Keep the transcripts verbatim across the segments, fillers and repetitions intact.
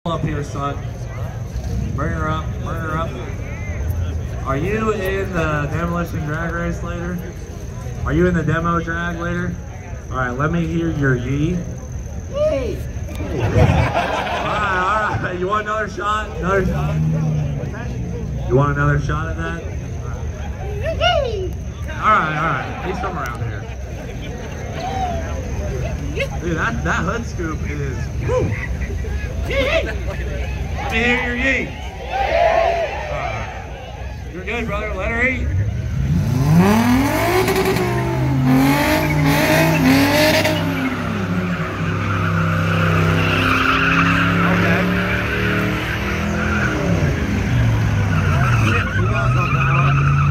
Up here, son. Bring her up, bring her up. Are you in the demolition drag race later? Are you in the demo drag later? All right, let me hear your yee. Yee. All right, all right. You want another shot? Another shot? You want another shot at that? All right, all right. He's from around here. Dude, that that hood scoop is. Woo. Let me hear your yee. Right. You're good, brother. Let her eat. Okay. You got some power.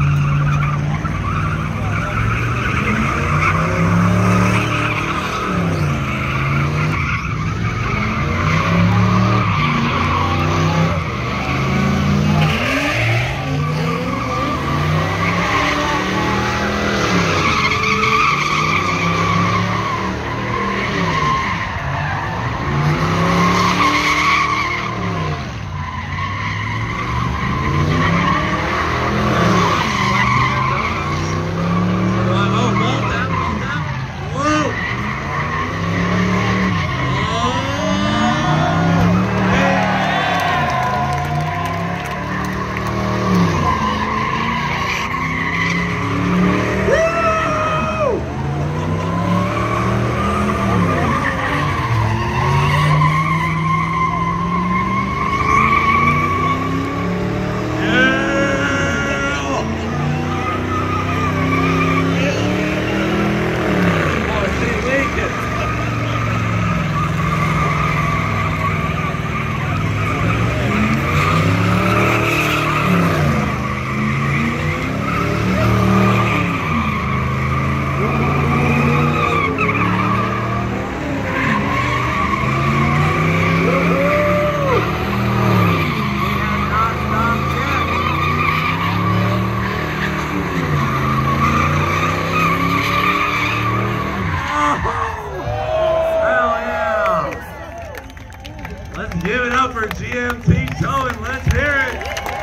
Give it up for G M T Towing. Let's hear it.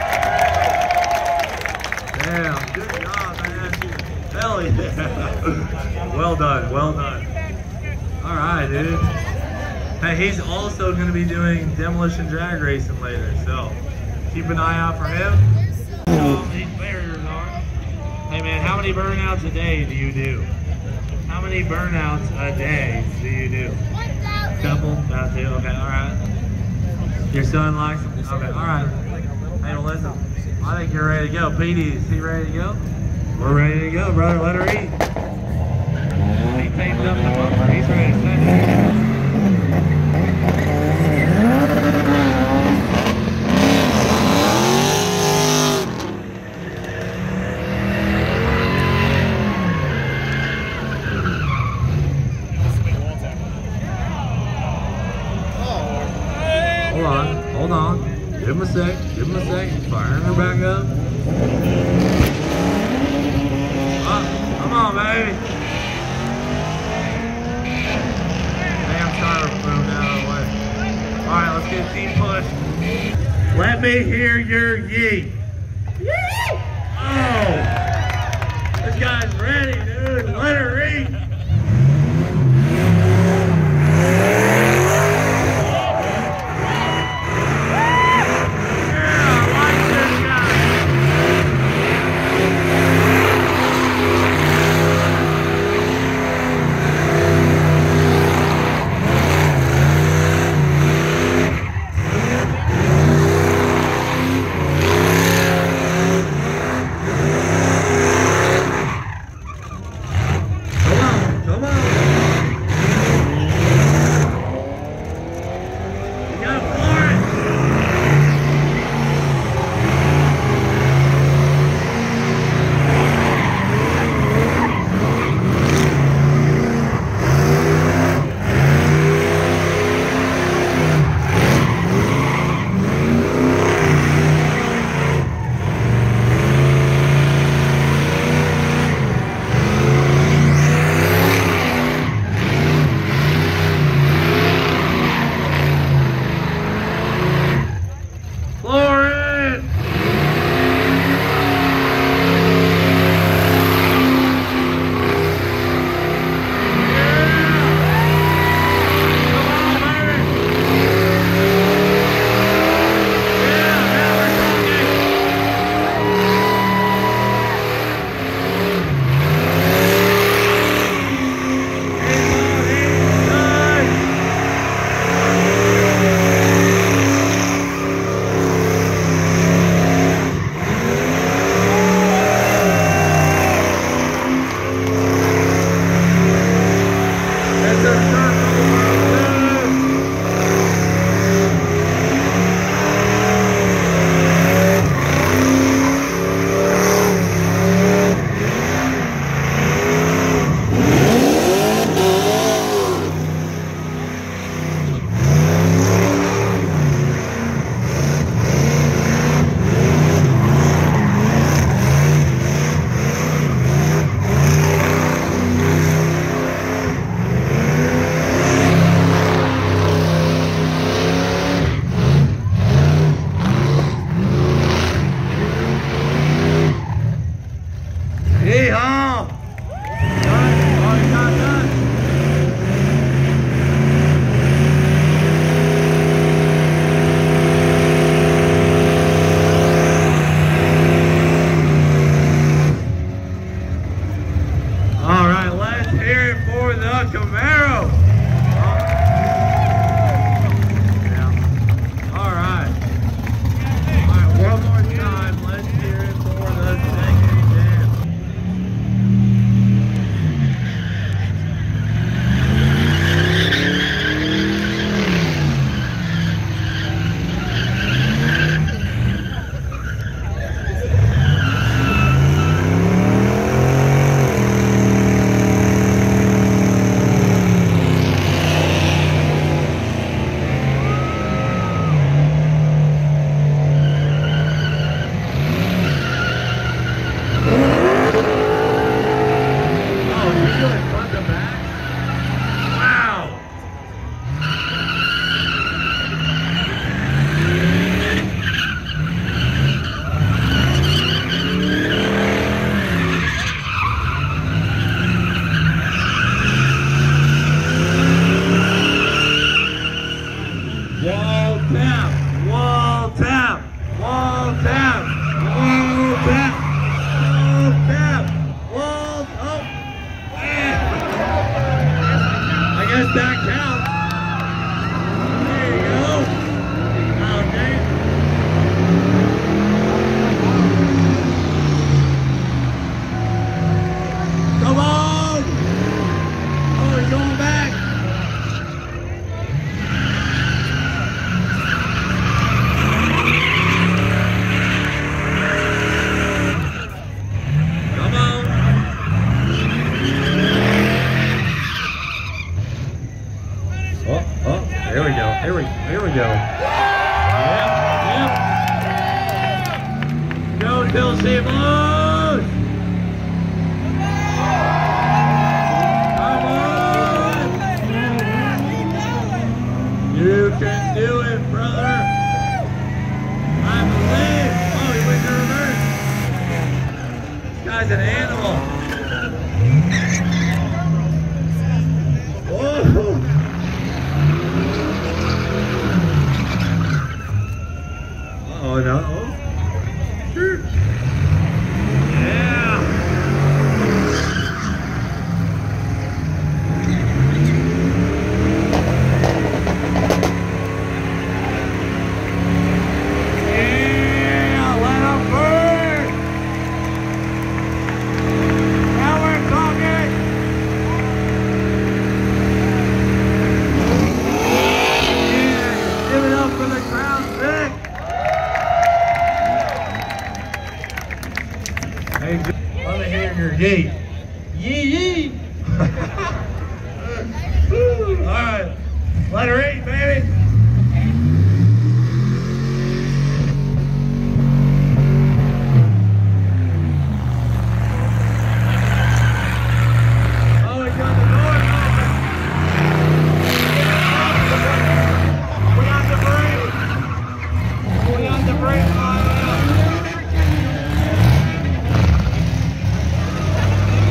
Damn, good job, man. Hell yeah. Well done, well done. All right, dude. Hey, he's also going to be doing demolition drag racing later, so keep an eye out for him. Oh, these barriers are. Hey, man, how many burnouts a day do you do? How many burnouts a day do you do? A couple? About two? Okay, all right. Your son likes them? Okay, all right. Hey, well, listen, I think you're ready to go. P D, is he ready to go? We're ready to go, brother. Let her eat. He taped up the bumper. He's ready to send it. Hold on, hold on. Give him a sec, give him a sec. Firing her back up. Oh, come on, baby. Damn styrofoam out of the way. Alright, let's get team push. Let me hear your yee. Yee! Oh! This guy's ready, dude. Let her eat. Come on. Yep, yep. Go till she blows. Come on. You can do it, brother. I believe. Oh, he went to reverse. This guy's an animal. Whoa. Oh no! Oh. Sure. Yeah. Yeah, let 'em burn. Now we're talking. Yeah, give it up for the Crown Vic. Hey, let me hear your yee. Yee yee. All right, let her eat, baby. Oh, we got the door open. We got the brake. We got the brake on.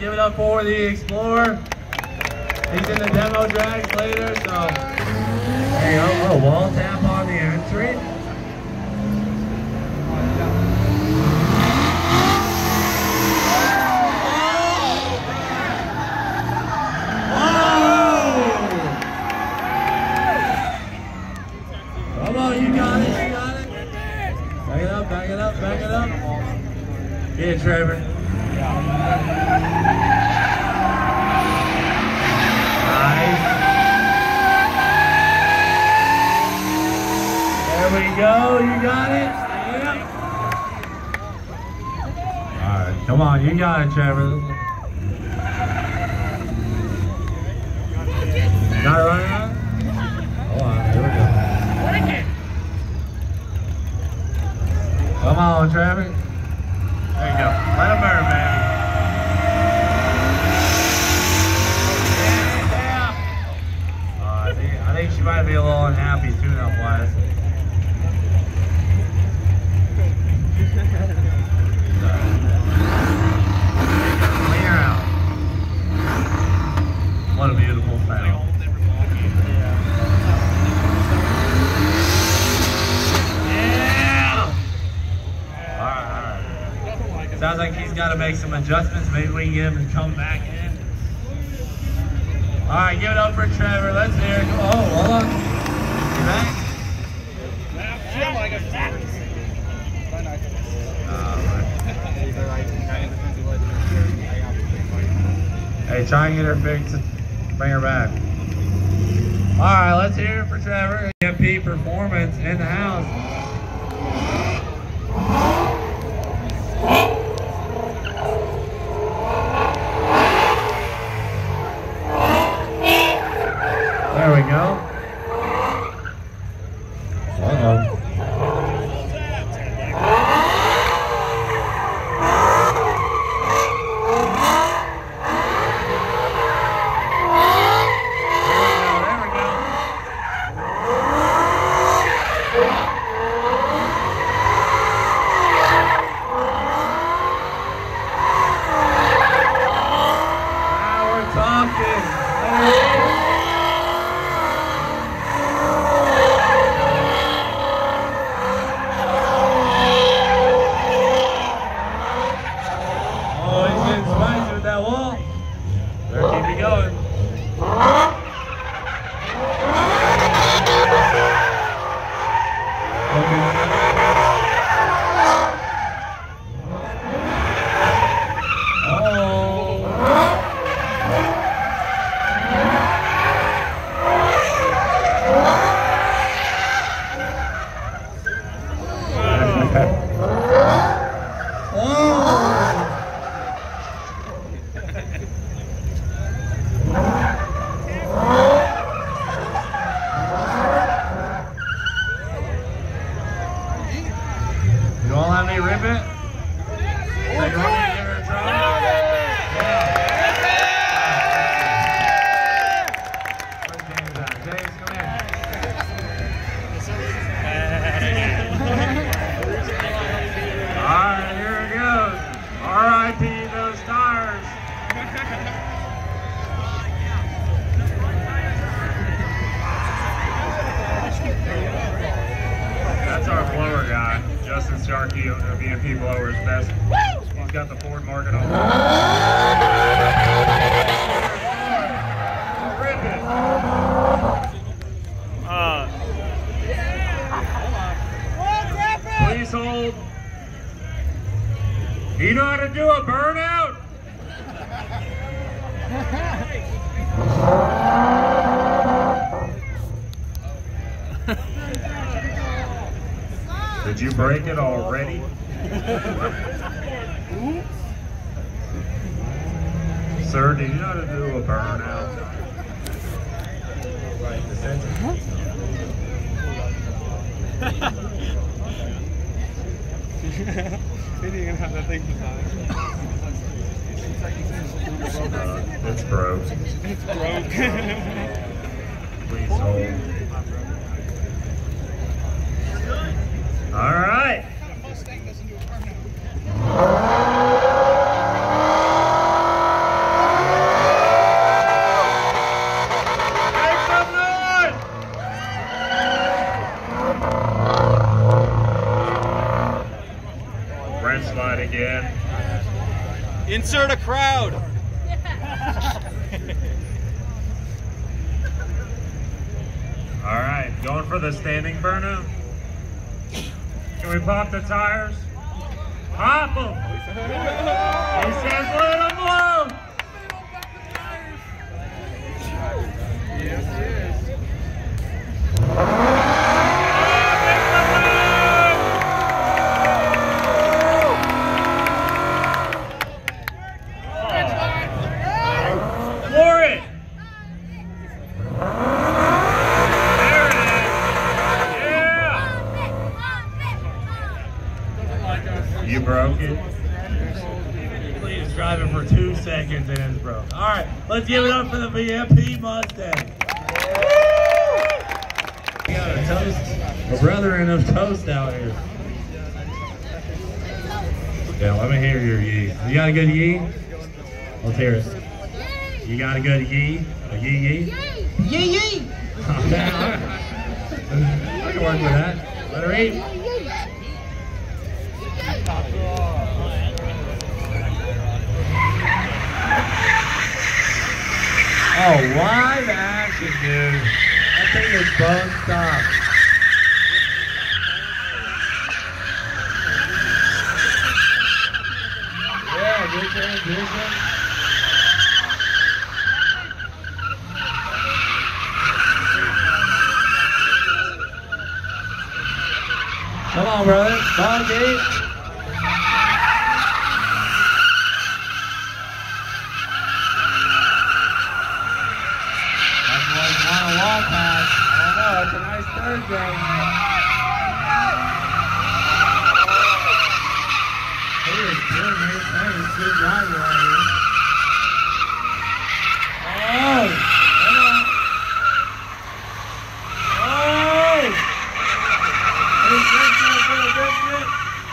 give it up for the Explorer. He's in the demo drags later, so there you go. Oh, wall tap on the entry. Come on, you got it, you got it. Back it up, back it up, back it up. Get it, Trevor. Nice. There we go, you got it. Yeah. All right, come on, you got it, Trevor. Got it right now? Hold on, here we go. Come on, Trevor. There you go. Let him burn, baby. Yeah. Uh, I, think, I think she might be a little unhappy tune-up wise. Clean her out. What a beautiful thing. Sounds like he's got to make some adjustments. Maybe we can get him to come back in. All right, give it up for Trevor. Let's hear it. Oh, hold on. You back? Hey, try and get her fixed. Bring her back. All right, let's hear it for Trevor. M P Performance in the house. There we go. Uh-oh. There we go. Now we're talking. V M P blowers best. He's got the Ford market on. Rip it. Uh, please hold. Do you know how to do a burnout? Did you break it already? Sir, do you know how to do a burnout? Right, the center. He didn't even have that thing beside. It's broke. It's broke. Please hold. All right. Insert a crowd. All right, going for the standing burnout. Can we pop the tires? Pop them. He says let them blow. Yes, yes. For it. There it is. Yeah. You broke it. Cleetus driving for two seconds and it's broke. All right, let's give it up for the V M P Mustang. We got a toast, a brethren of toast out here. Yeah, let me hear your yee. You got a good yee? Let's hear it. You got a good yee? A yee yee? Yee yee! Okay, all right. I can work with that. Let her eat. Oh, live action, dude. That thing is bone stock. Yeah, good transition. Come on, brother. Come on, Dave. It's a nice third game. He is good, man. He's a good driver right here. Oh! Come on. Oh! He's drinking a little biscuit.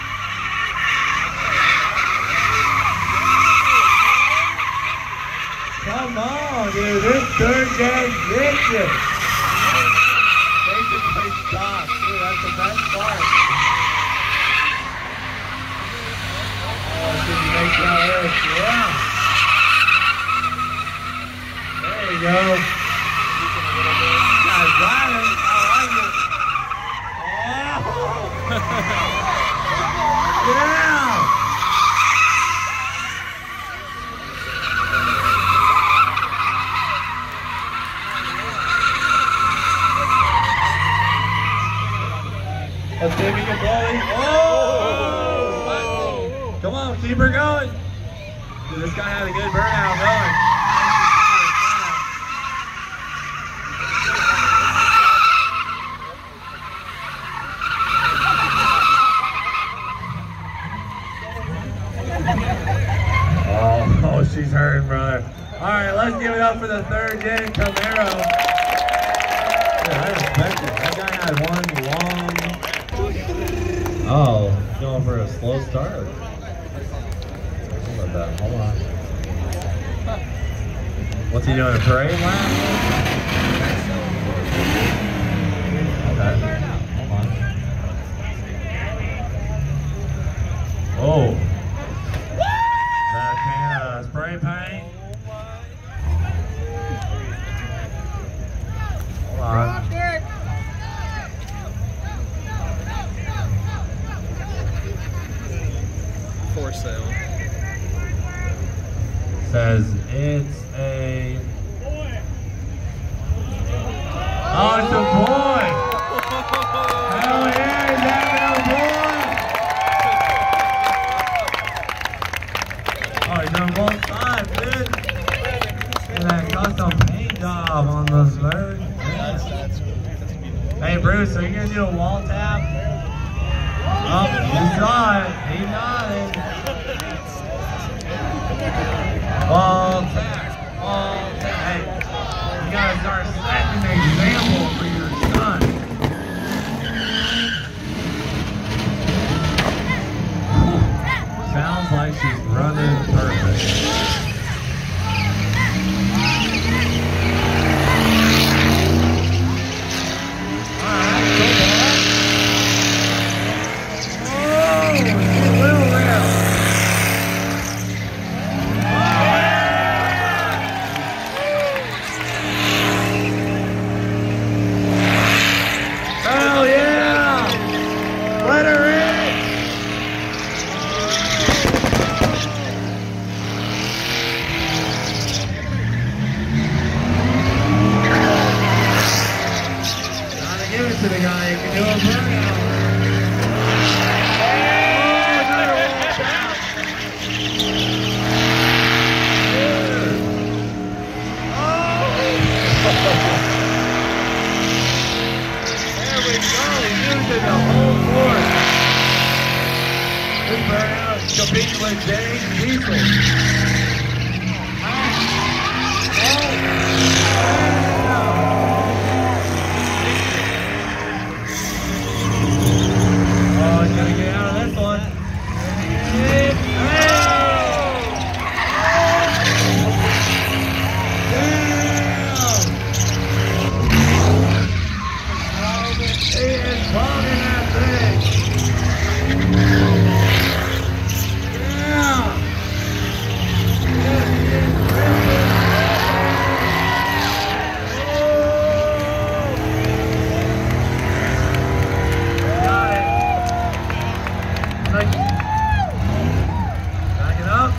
Come on, dude. This third game gets it. Stop. Dude, that's the best part. Oh, did you make that work? Yeah. There you go. You guys got it. I like it. Oh. Yeah. Let's see if we can blow it. Oh! Come on, keep her going. Dude, this guy had a good burnout going. Oh, oh, she's hurting, brother. All right, let's give it up for the third gen Camaro. Yeah, I respect it. That guy had one long. Oh, going for a slow start. Hold on, that. Hold on. What's he doing? A parade lap? Okay. Hold on. Oh. That can of spray paint. Hold on. For sale. Says it's a. Oh, it's a boy! Hell yeah, he's having a boy! Oh, he's on both sides, dude. Look at that custom paint job on those birds. Hey, Bruce, are you gonna do a wall tap? Oh, he saw it. He got it. Ball tap. Ball tap. Hey, you gotta start setting an example for your son. Sounds like she's running perfect. to the guy who can do a burnout. There we go, using the whole force. This burnout is competing with James Diesel. Oh, he's gotta get out of this one. He is bombing that thing. Yeah. Got it. Like, back it up.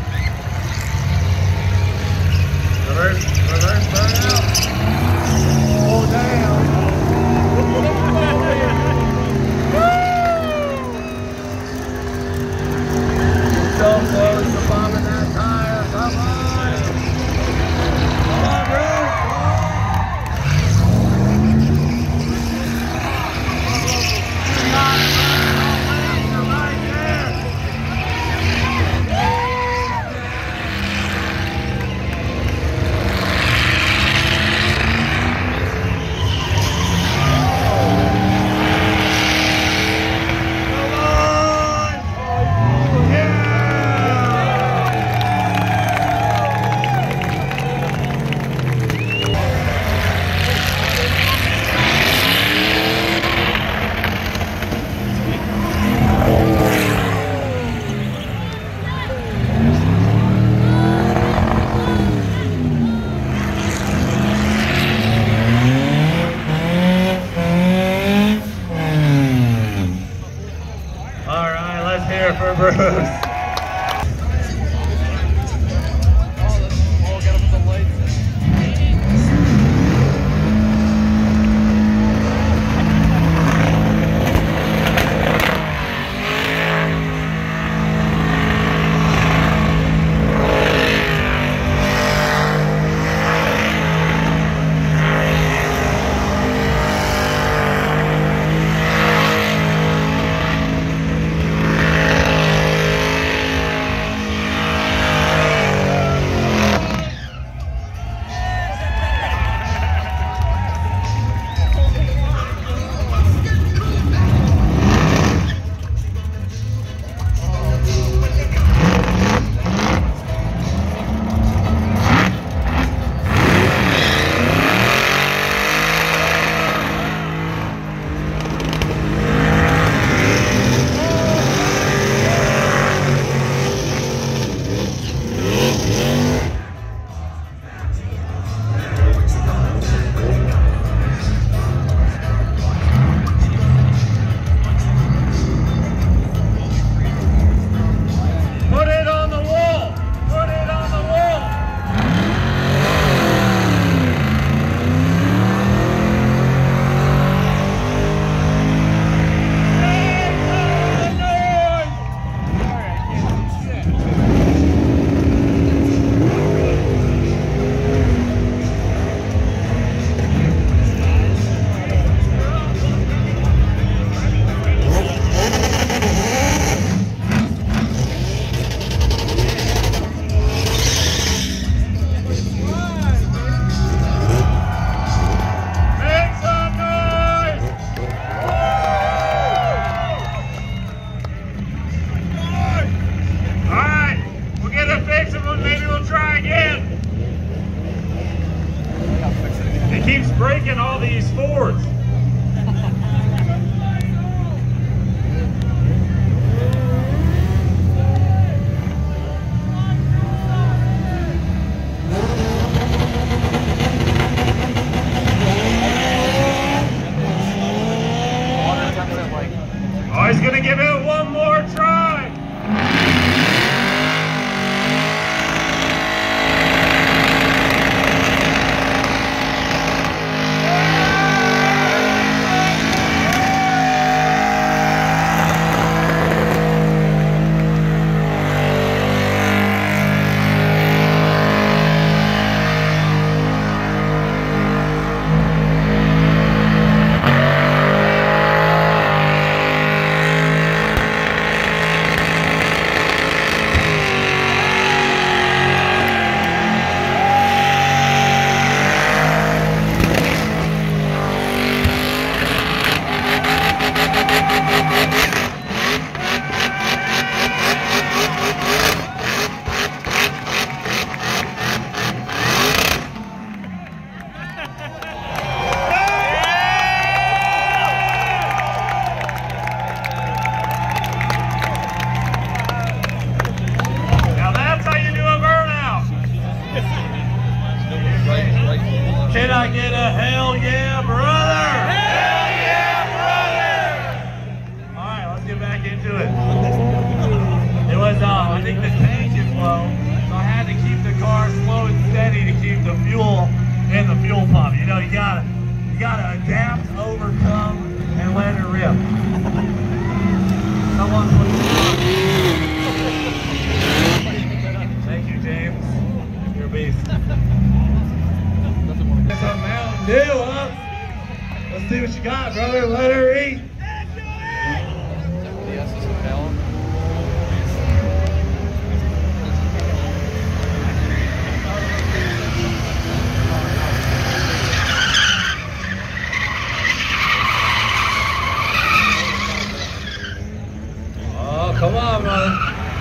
Reverse, reverse, burnout. Oh, damn. So close to bombing that tire. Come on. Come on, Bruce. You're right there. All right, let's hear it for Bruce. Keeps breaking all these Fords. Oh, he's gonna give it one more try. Yeah! I get a hell yeah, brother? Hell yeah, brother! All right, let's get back into it. It was, uh, I think the tank is low, so I had to keep the car slow and steady to keep the fuel in the fuel pump. You know, you gotta, you gotta adapt, overcome, and let it rip. Someone put it on. Thank you, James. You're a beast. That's a Mountain Dew, huh? Let's see what you got, brother. Let her eat. Oh, come on, brother.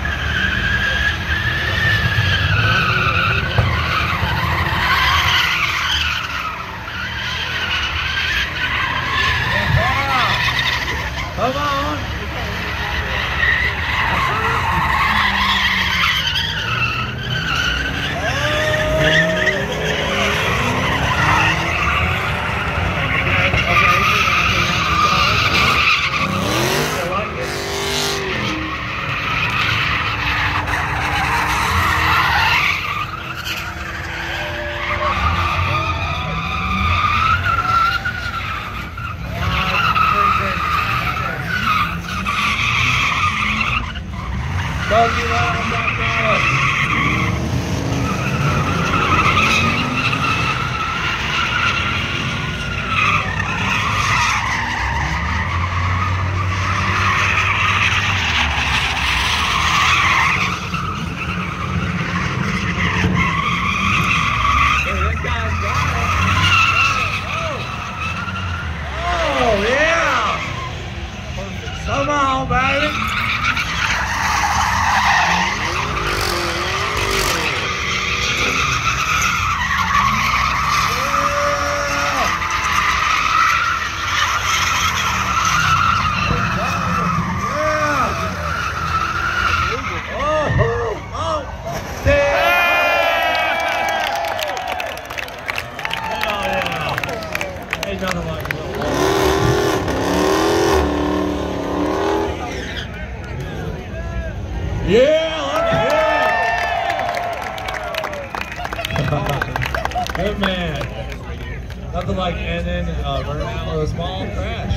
Come on! Don't give up, I'm not going. Hey, that guy's got it. Oh, oh yeah. Perfect. Come on, baby. Nothing like it. Yeah, yeah. Good man. Nothing like ending uh, Burnout with a small crash.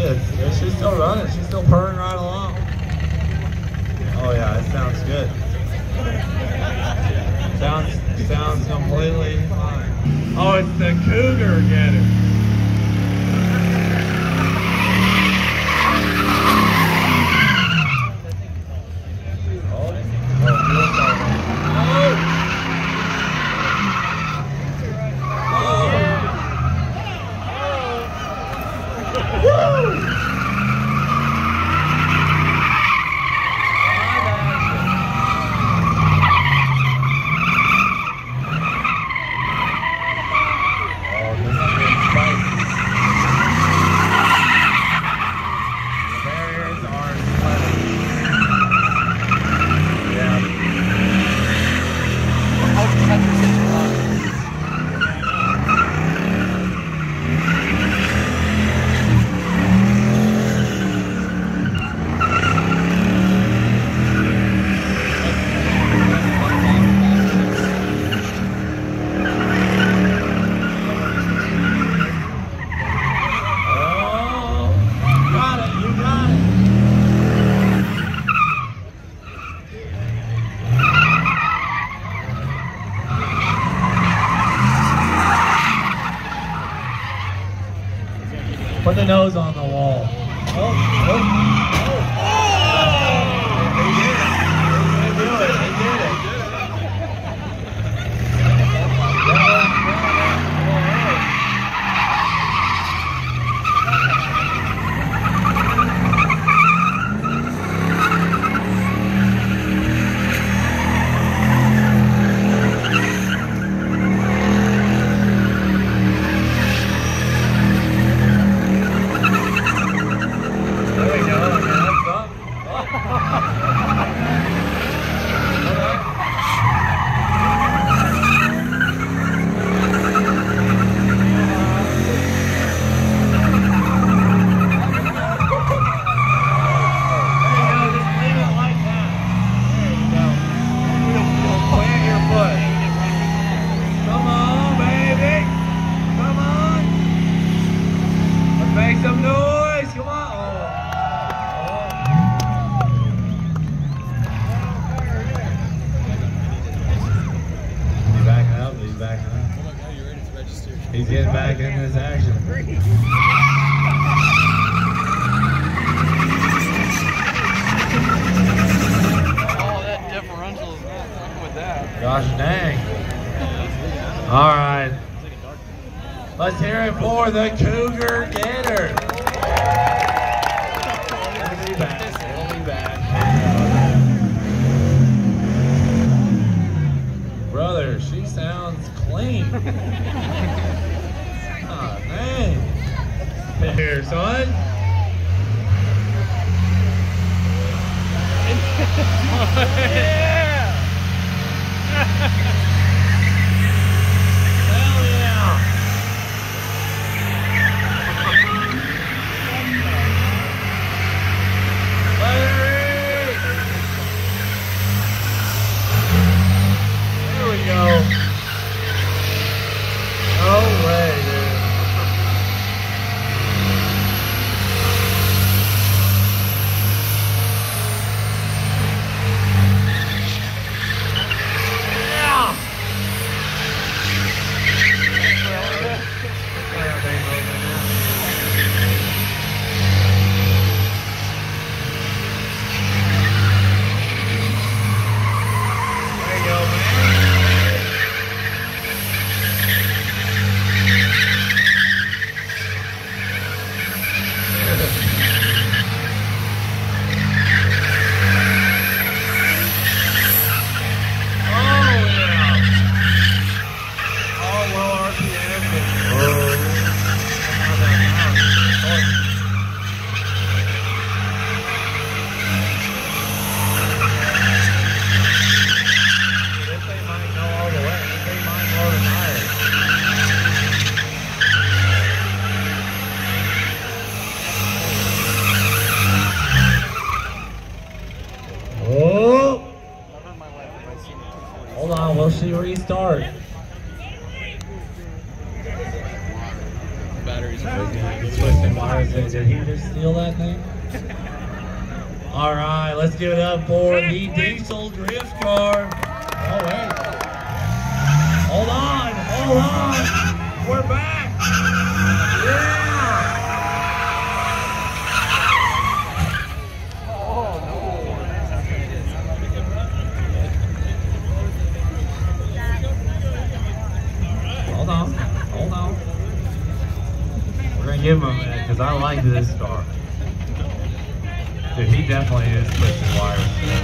Is she still running? She's still purring right along. Oh yeah, it sounds good. Sounds sounds completely fine. Oh, it's the Cougar Getter. Put the nose on the wall. Oh, oh, oh. Oh! They did it. They did it. They did it. He's getting back in this action. Oh, that differential is not fucking with that. Gosh dang. All right. Let's hear it for the Cougar Gator. He'll be back. He'll be back. Brother, she sounds clean. Oh, man. Here, son. Yeah! Hell yeah. Larry. There we go. No way, dude. Hold on, we'll see restart. Batteries are twisting wires. gonna say, did he just steal that thing? All right, let's give it up for the Diesel Drift Car. Oh, wait. Hold on, hold on. We're back. Yeah. Hold on, hold on. We're gonna give him a minute because I like this car. Dude, he definitely is pushing wires today.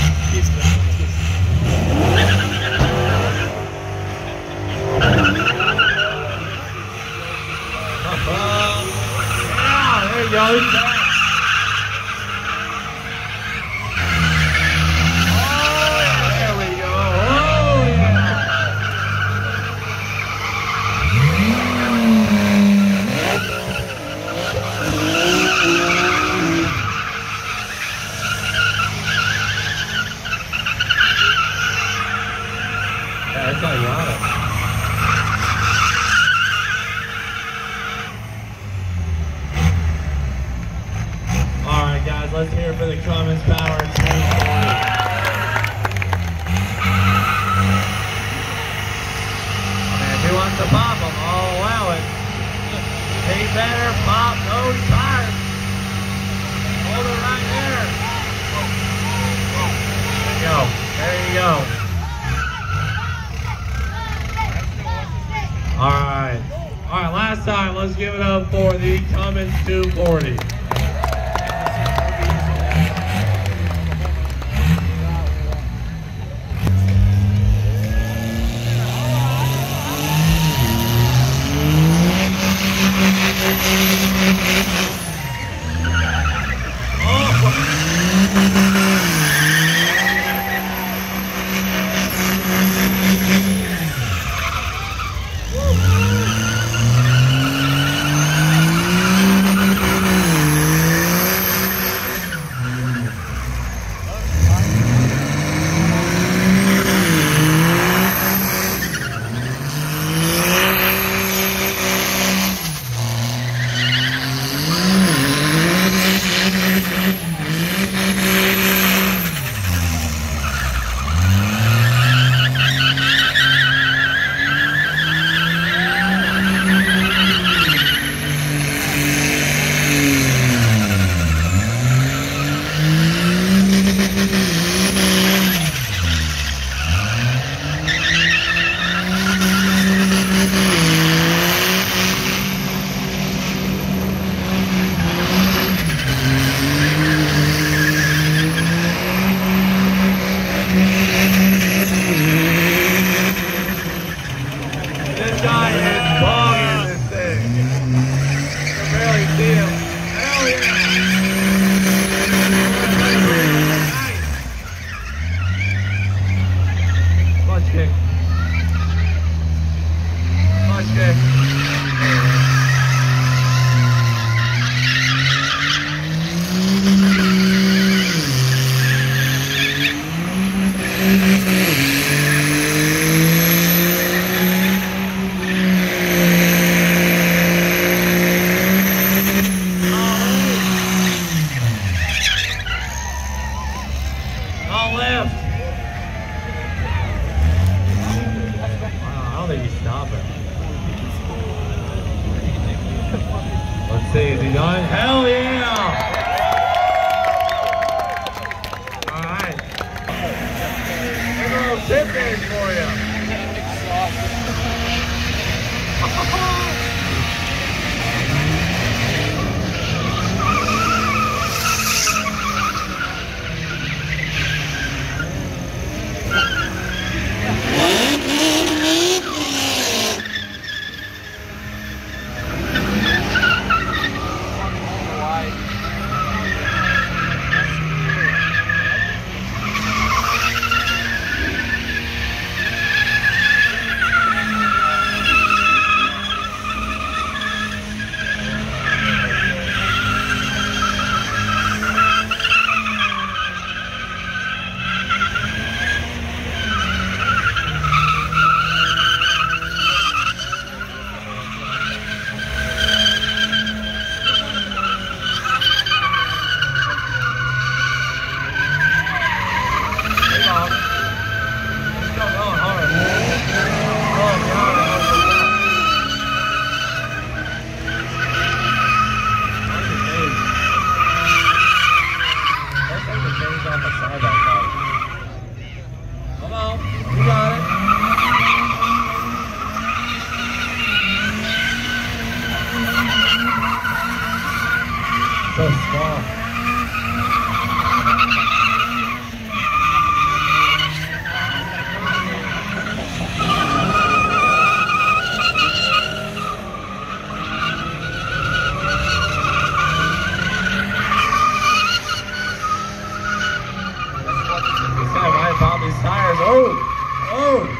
Yeah, there you go. He's back. That's how you got it. Alright guys, let's hear it for the Cummins Power two forty. And if he wants to pop them, I'll allow it. He better pop those tires. Hold it right there. There you go. There you go. All right, all right, last time, let's give it up for the Cummins two forty. so small. This guy might pop these tires. Oh! Oh!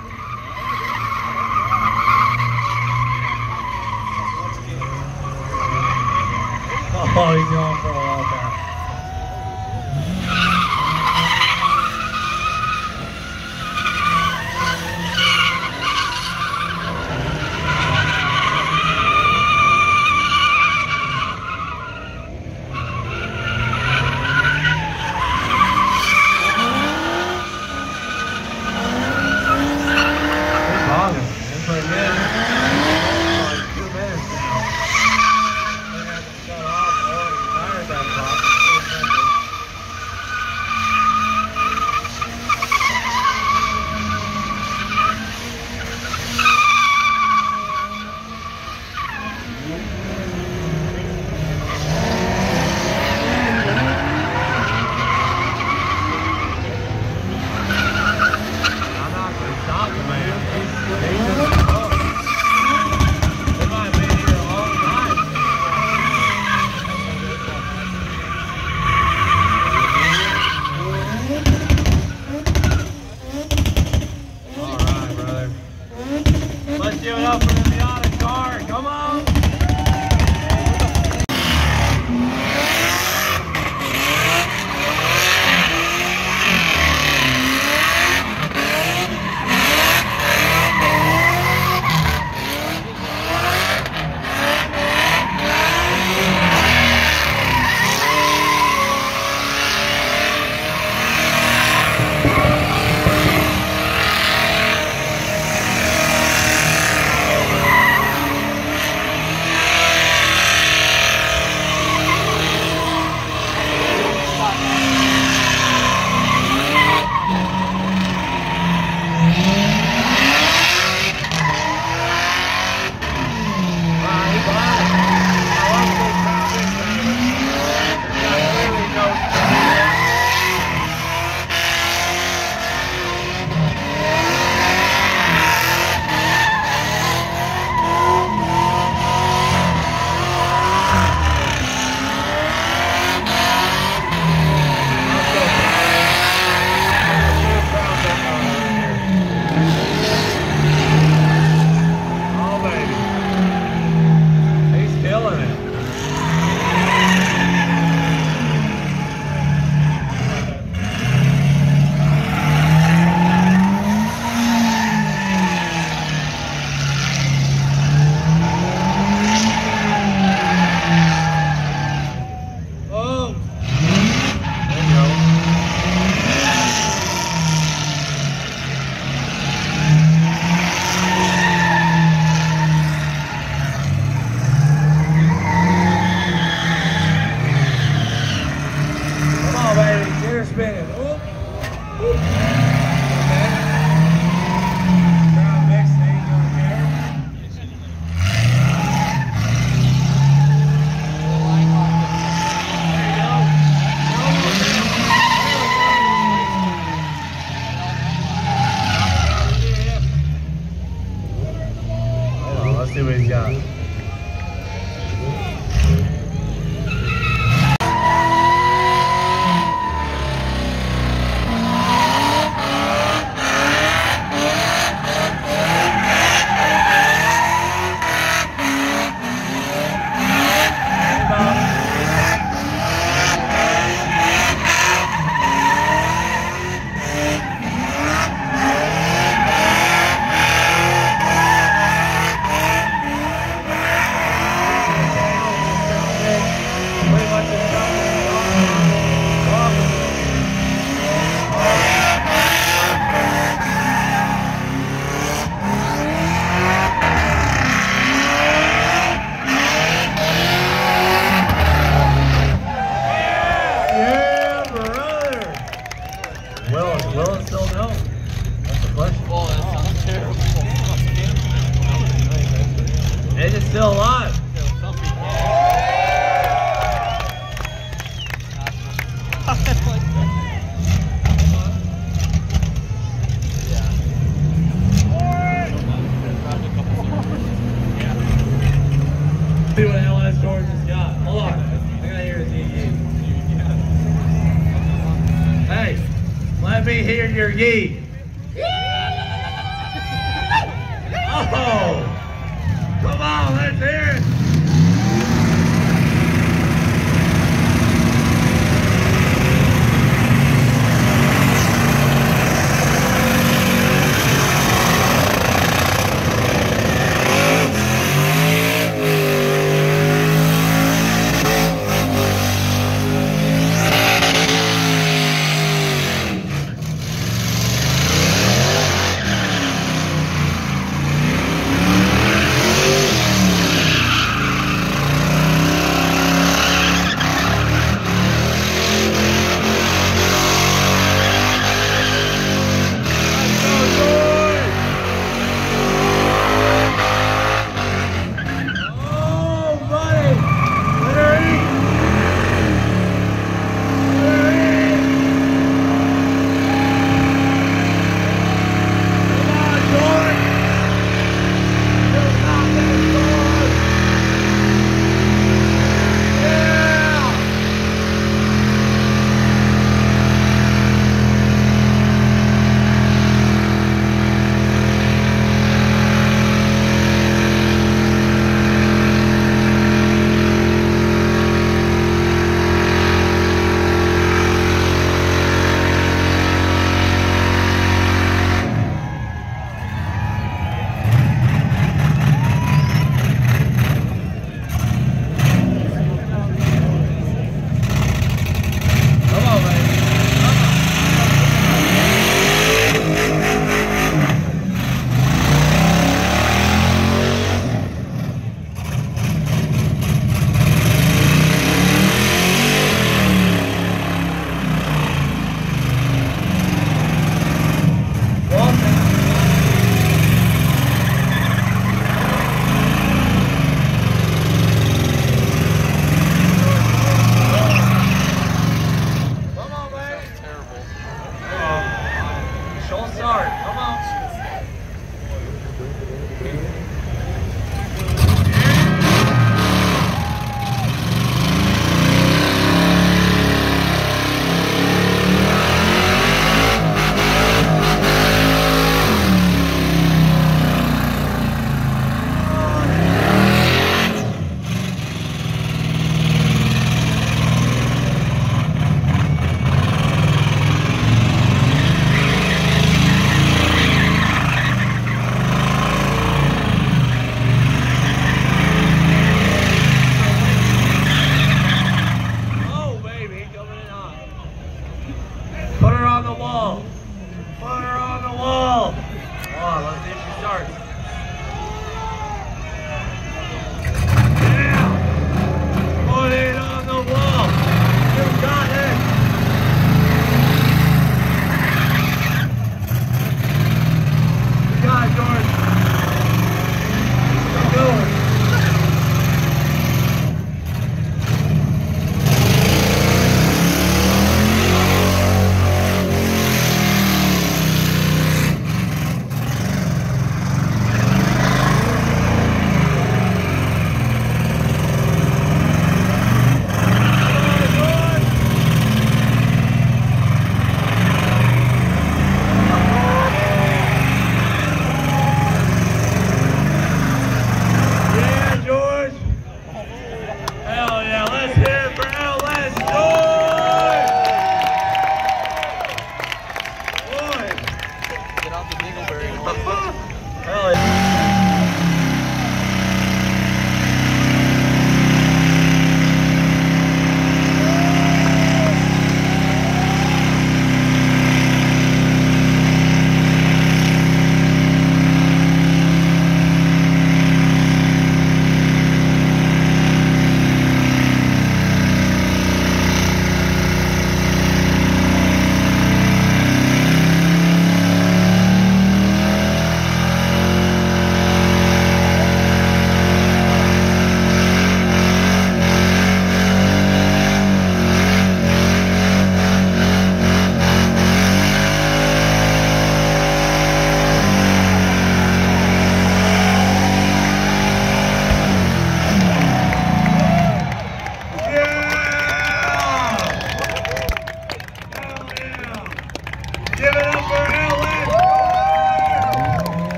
Oh, he's going for a walk out. He's logging. That's pretty good. Like two minutes now. We're gonna have to shut off. Tires got popped. It's so simple. I'm not gonna stop him, man. He's dangerous. Oh. They might be here a long time. All right, brother. Let's give it up for the Miata car. Come on. See what he's got. me hear your yee. Oh, come on, let's hear it.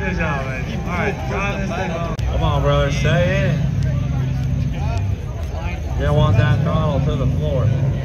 Good job, man. All right, drive this thing home. Come on, brother, stay in. You don't want that throttle to the floor.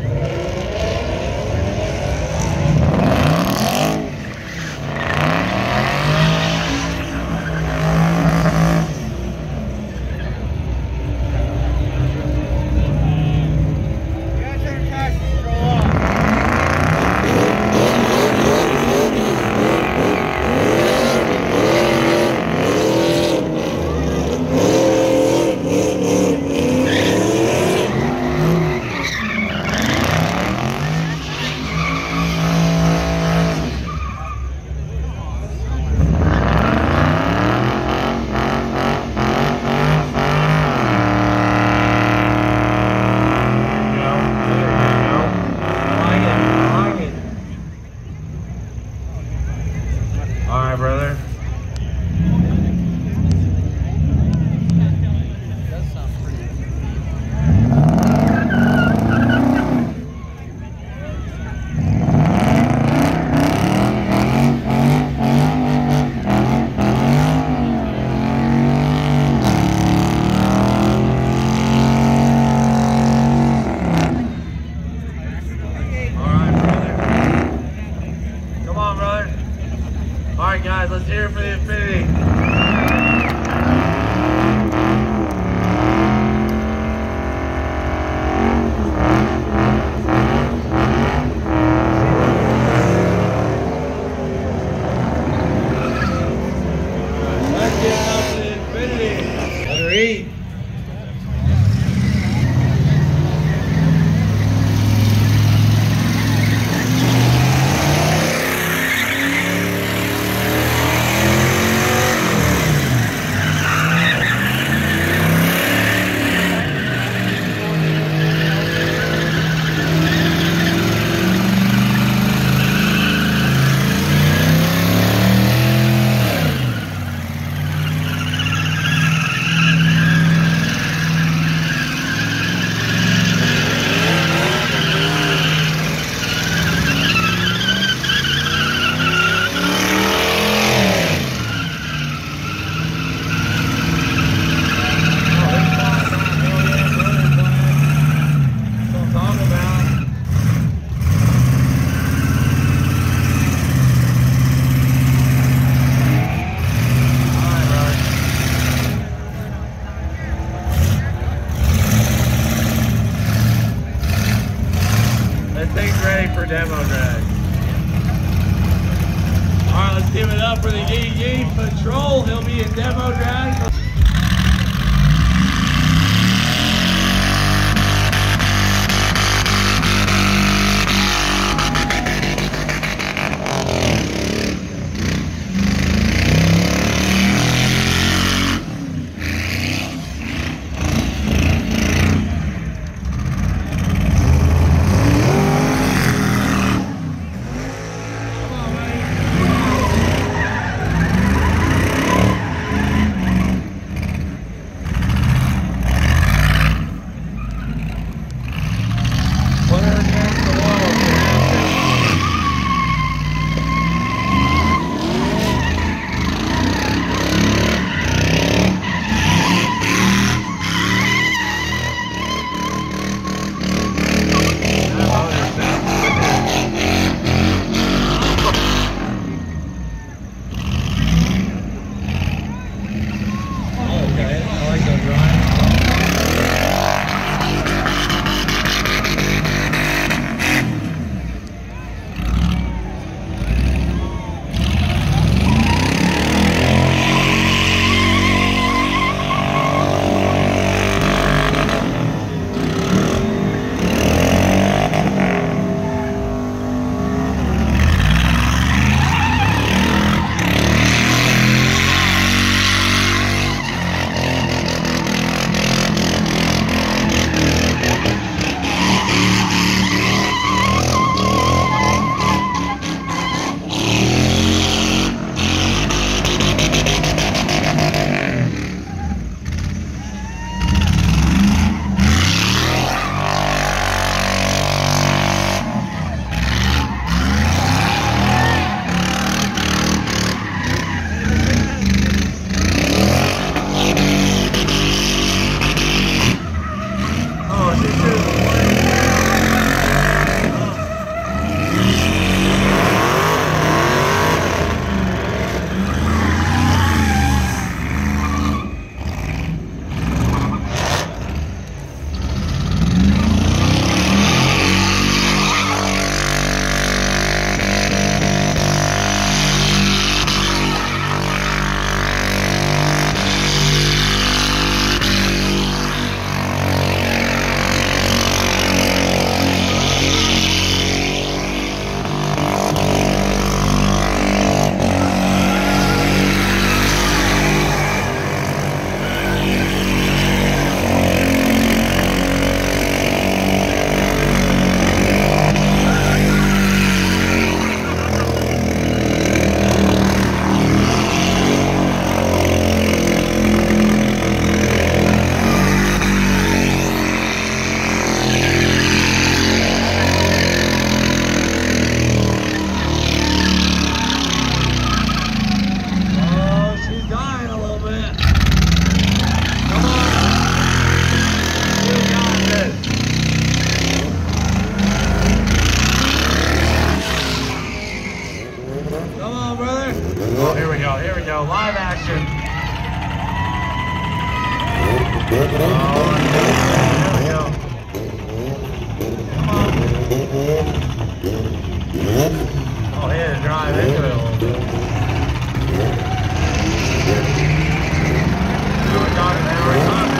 Let's hear it for the Infinity. Let's give it up for the Infinity. Letter E. For demo drag. Alright, let's give it up for the Yee Yee Patrol. He'll be in demo drag. Come on, brother. Oh, here we go. Here we go. Live action. Oh, here we go. Come on. Oh, he had to drive into it a little bit. Oh, we got it now. We're coming.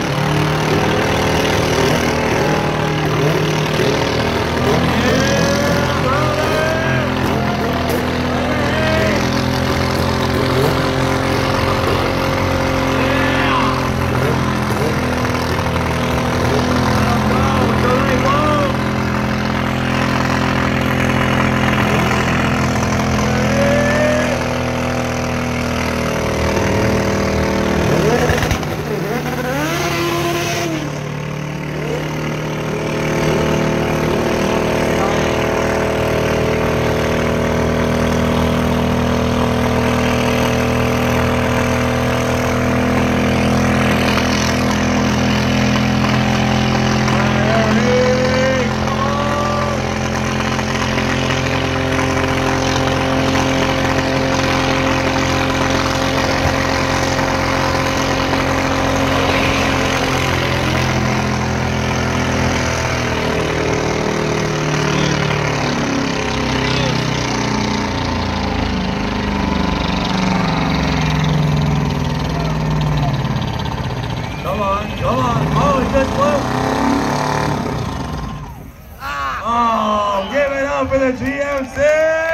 For the G M C! Oh,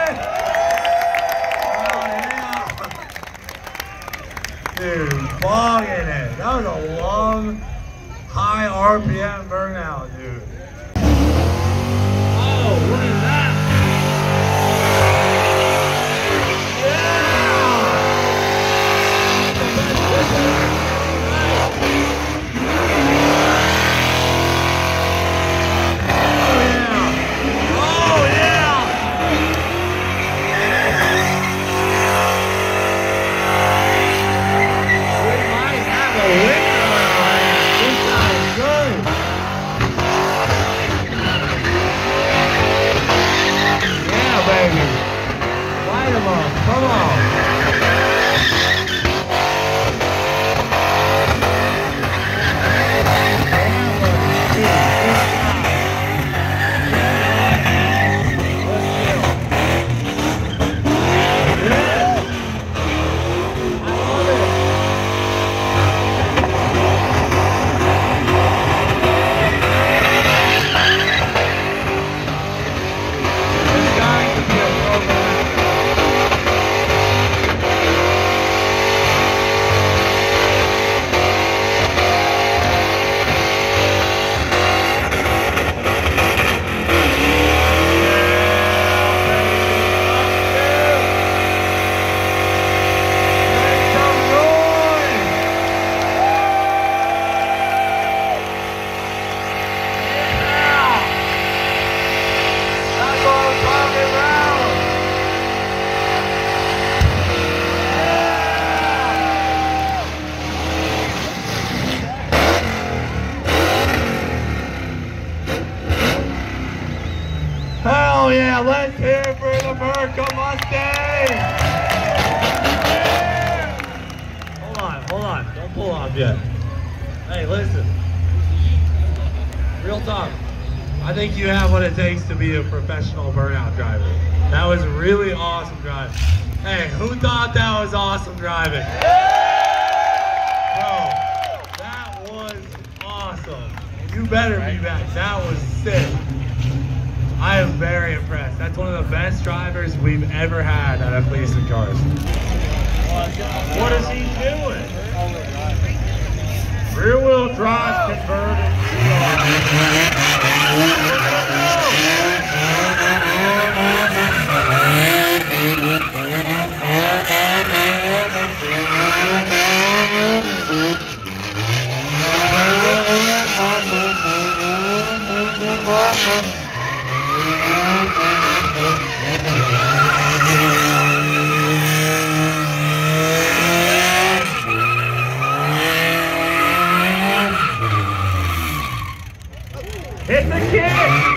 yeah. Dude, bogging it. That was a long, high R P M burnout, dude. Oh, look at that! Come on. Hell yeah, let's hear it for the Burka Mustang! Hold on, hold on, don't pull off yet. Hey, listen. Real talk. I think you have what it takes to be a professional burnout driver. That was really awesome driving. Hey, who thought that was awesome driving? Bro, that was awesome. You better be back. That was sick. I am very impressed. That's one of the best drivers we've ever had out of Cleetus cars. What is he doing? Rear wheel drive converted. Hit the kick!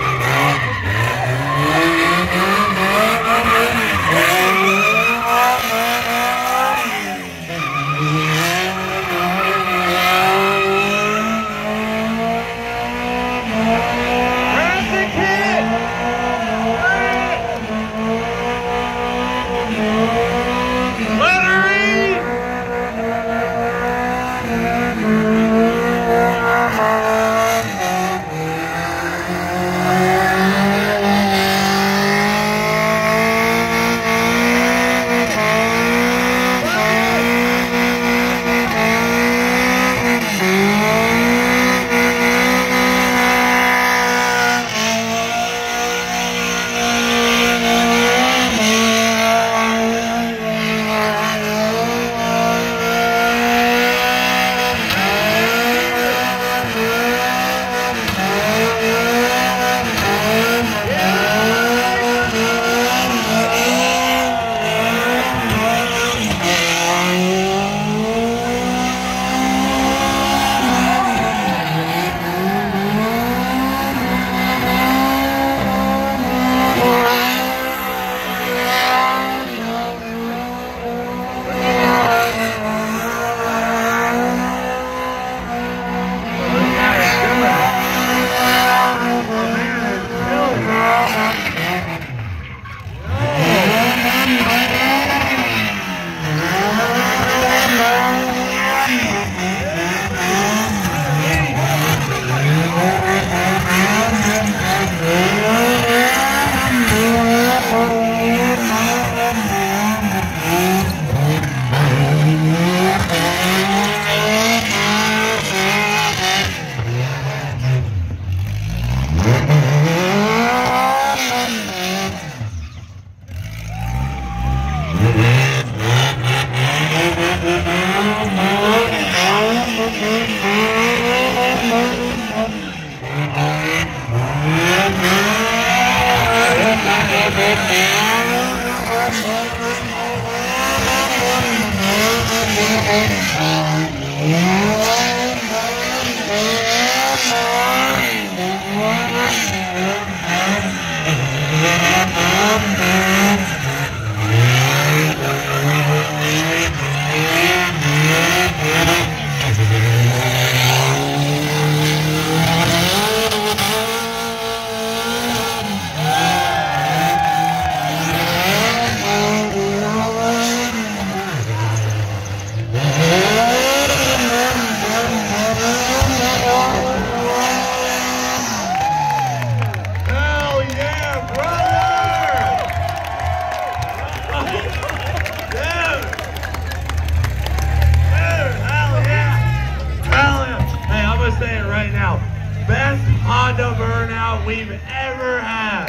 Best Honda Burnout we've ever had.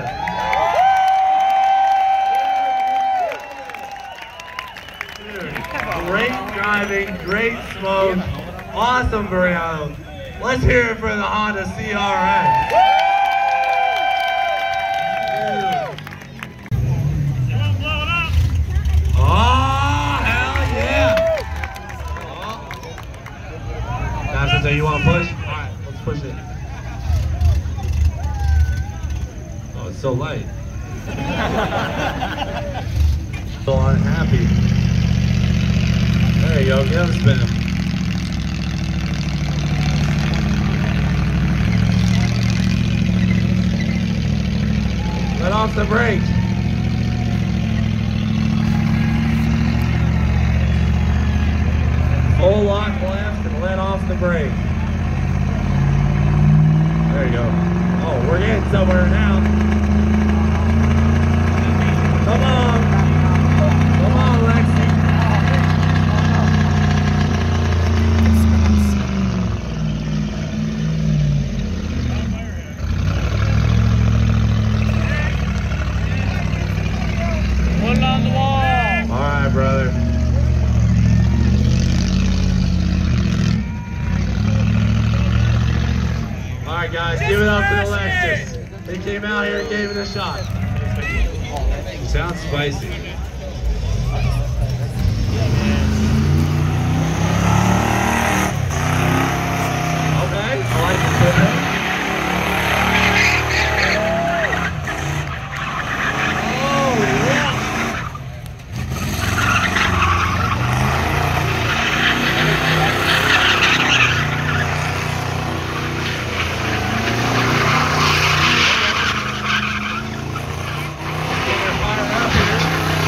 Dude, great driving, great smoke, awesome Burnout. Let's hear it for the Honda C R X. Oh, hell yeah! Oh. So you want to push? All right, let's push it. Oh, it's so light. So unhappy. There you go, get him spinning. Let off the brakes. Full lock left and let off the brake. There you go. Oh, we're getting somewhere now. Come on. Come on, Lexi. Put it on the wall. All right, brother. All right, guys, give it up to the Lexus. They came out here and gave it a shot. It sounds spicy. Okay, I like the pivot. Oh, yeah. Fire up here.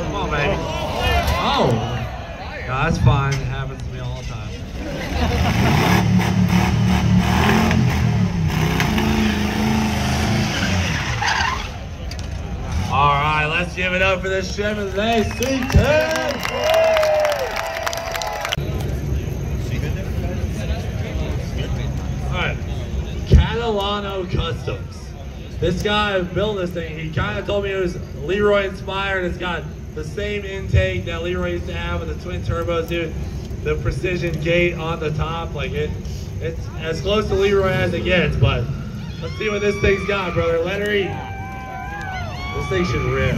Come on, baby. Oh. No, that's fine. It happens to me all the time. All right, let's give it up for this Chevrolet C ten. All right, Catalano Customs. This guy built this thing. He kind of told me it was Leroy inspired. It's got the same intake that Leroy used to have with the twin turbos, dude. The precision gate on the top, like it, it's as close to Leroy as it gets. But let's see what this thing's got, brother. Let her eat. This thing should rip.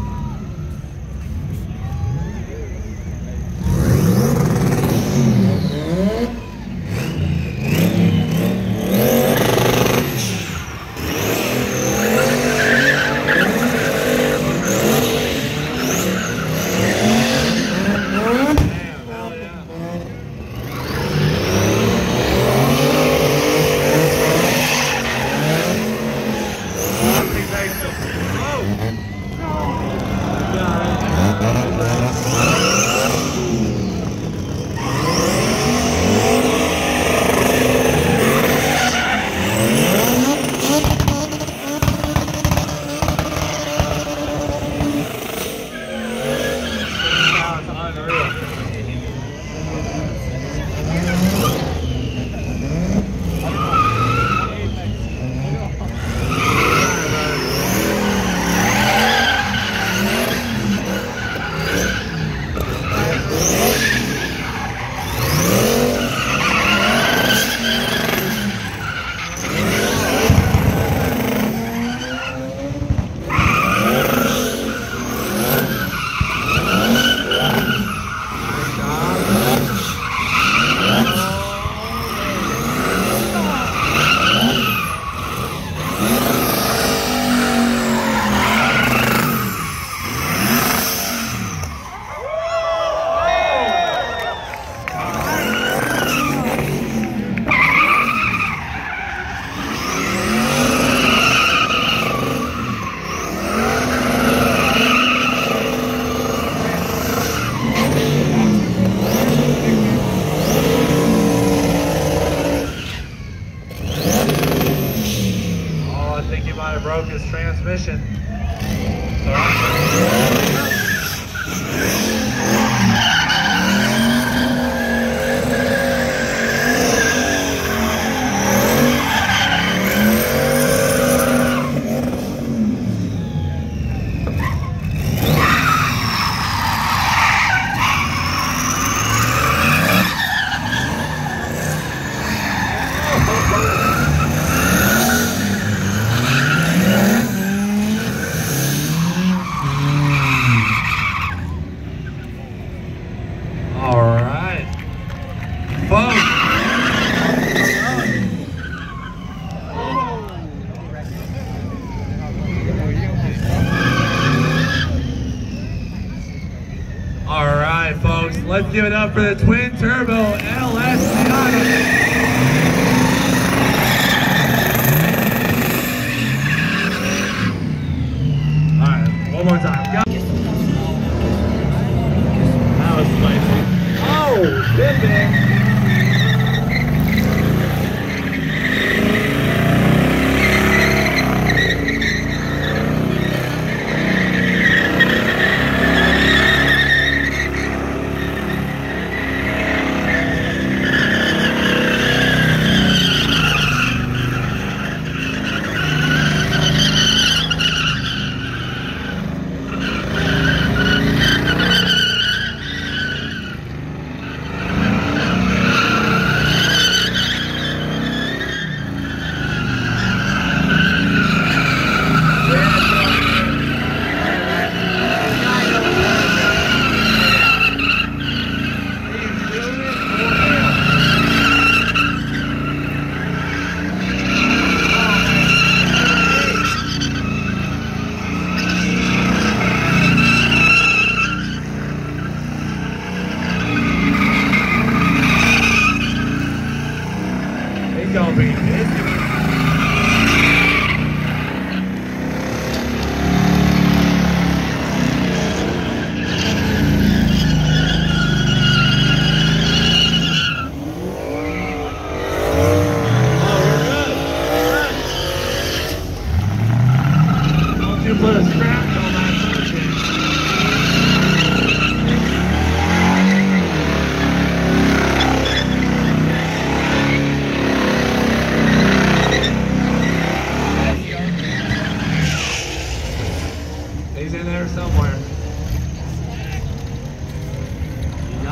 Broke his transmission. Let's give it up for the twin turbo L S. All right, one more time. Go. That was spicy. Oh, big big.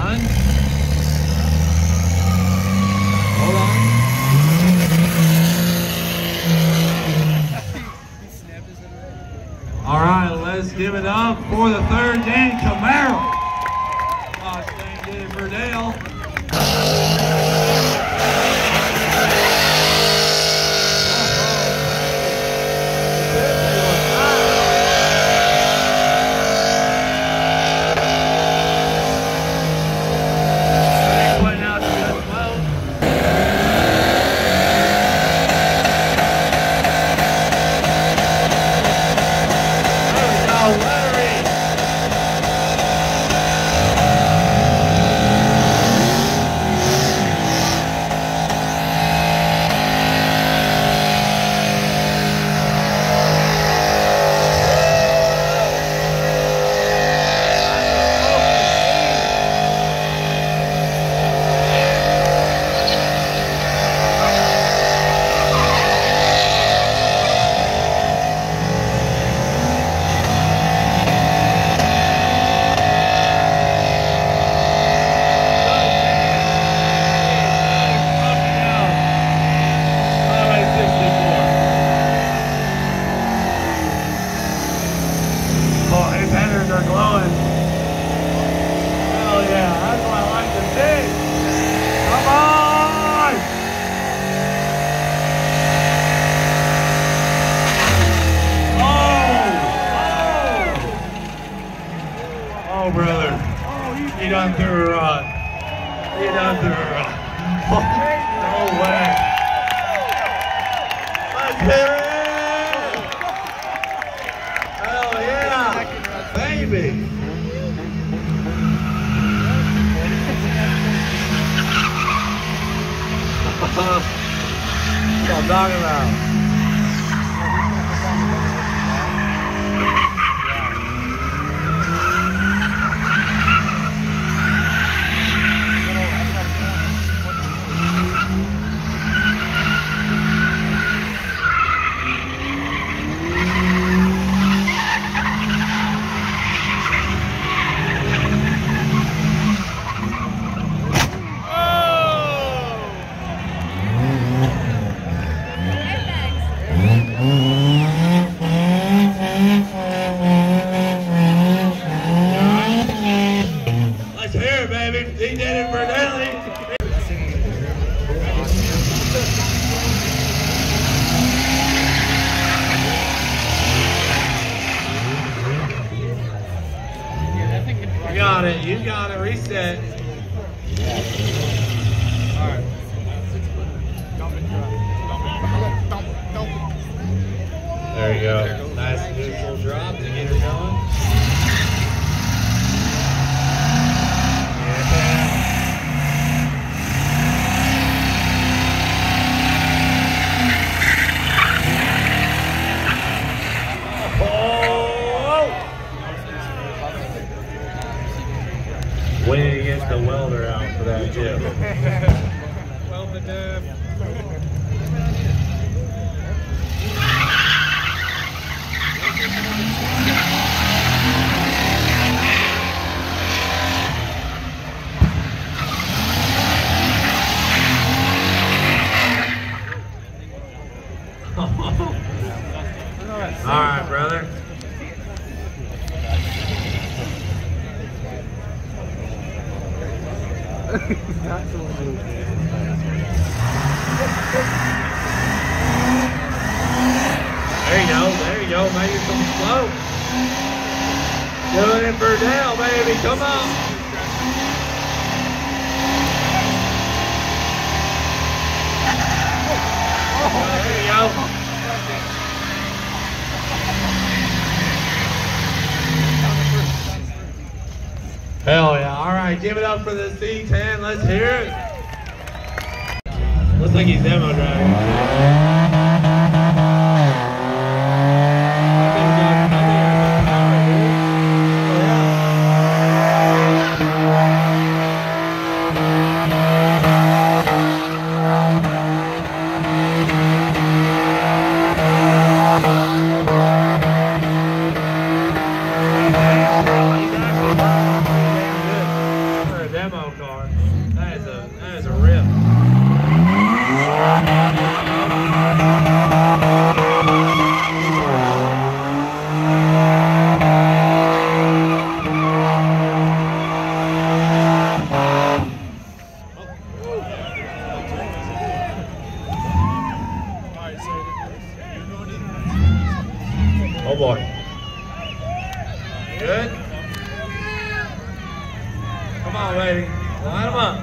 on. Hold on. All right, let's give it up for the third Dan Camaro. Mustang did it for Dale. Brother, he done threw a rod. He done threw a rod. No way. Let's hear it! Hell yeah, baby! That's what I'm talking about. He did it for Nelly. You got it. You got it. Reset. All right. There you go. Nice neutral drop to get her going. Way to get the welder out for that tip. Weld the diff. All right, brother. There you go, there you go, make it some slow. Doing it for Dale, baby, come on. Oh, there you go. Hell yeah. All right, give it up for the C ten. Let's hear it. Looks like he's demo driving. Demo. Come on, baby. Line them up.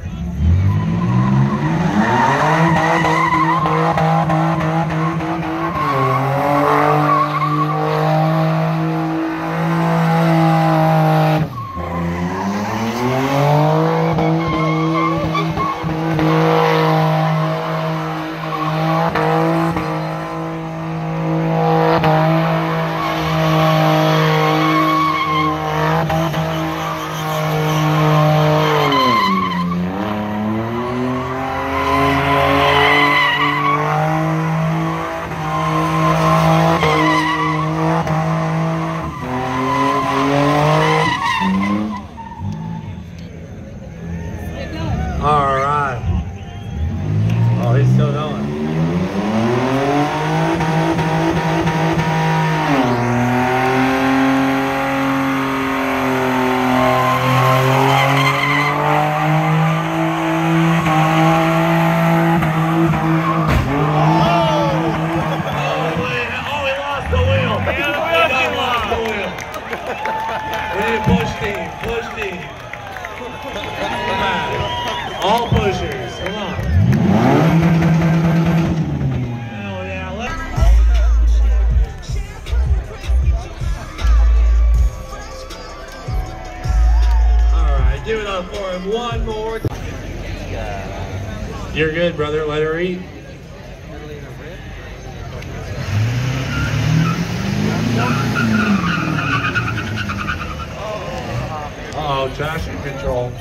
All right. Oh, he's still going. All pushers, come on. Hell yeah, let's... Alright, give it up for him one more time. You're good, brother. Let her eat. Uh-oh, traction control.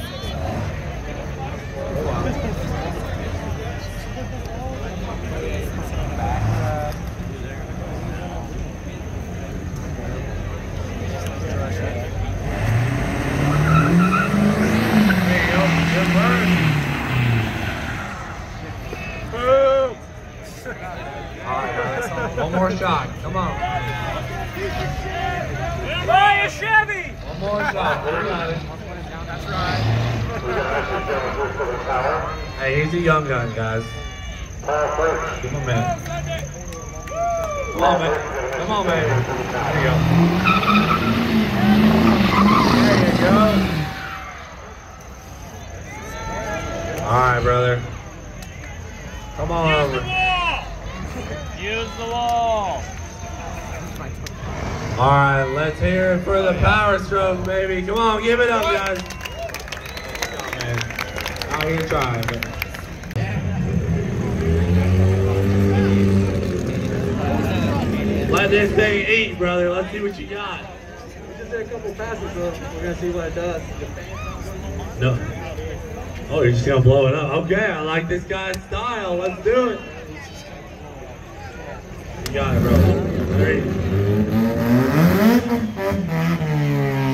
One more shot, come on. Buy a Chevy! One more shot, we got it. That's right. Hey, he's a young gun, guys. Give him a minute. Come on, man. Come on, baby. There you go. There you go. All right, brother. Come on over. Use the wall. All right, let's hear it for the power stroke, baby. Come on, give it up, guys. Come on, man. I'm gonna try, but... Let this thing eat, brother. Let's see what you got. We just did a couple passes, so we're gonna see what it does. No. Oh, you're just gonna blow it up. Okay, I like this guy's style. Let's do it. You got it, bro. Three.